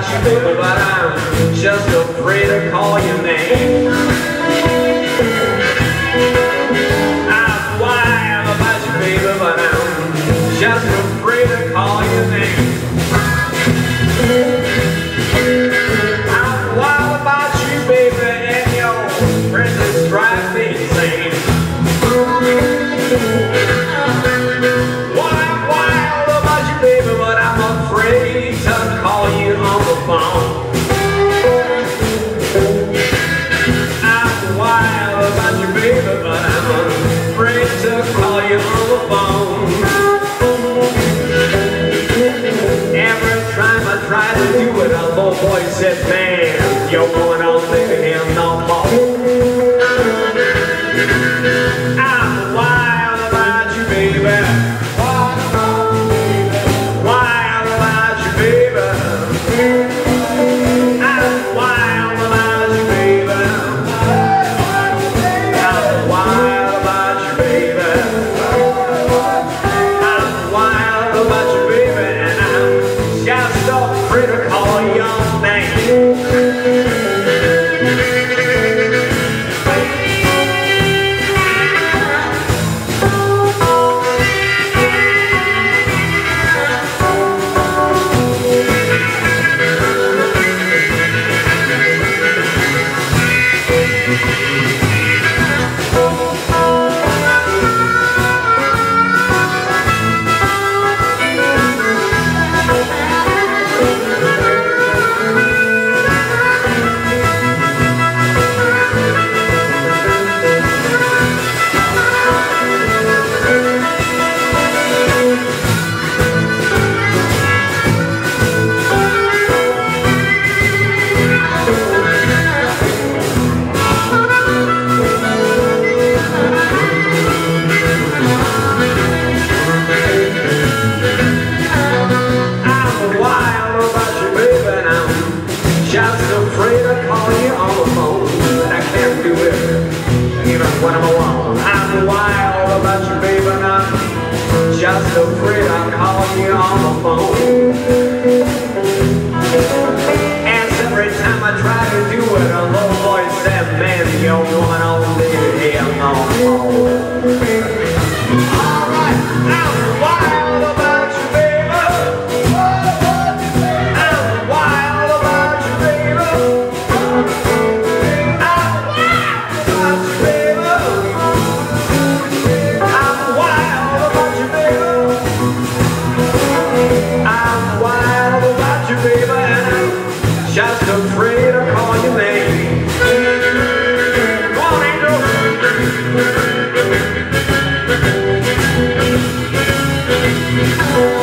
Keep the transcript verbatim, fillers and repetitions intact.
you, baby, but I'm just afraid to call your name. I'm wild about you, baby, but I'm just afraid to call your name. I'm wild about you, baby, and your friends that drive me insane. Well, I'm wild about you, baby, but I'm afraid to call you on the phone. I'm wild about you, baby, but I'm afraid to call you on the phone. Every time I try to do it, a little voice said, man, you're going on living him no more. I'm wild about you, baby. Wild about you, baby. I'm wild about you, baby. I'm wild about you, baby. I'm wild about you, baby, and I'm just so afraid to call your name. Just afraid to call you on the phone, but I can't do it even when I'm alone. I'm wild about you, baby, and I'm just afraid I'll call you on the phone. And every time I try to do it, a little voice said, man, you're going on living here no more. Alright, I'm wild about you, baby. I'm wild about you, baby. I'm wild about you, baby. I'm wild about you, baby. I'm wild about you, baby, and I'm just afraid to call your name. Come on, Angel. Oh,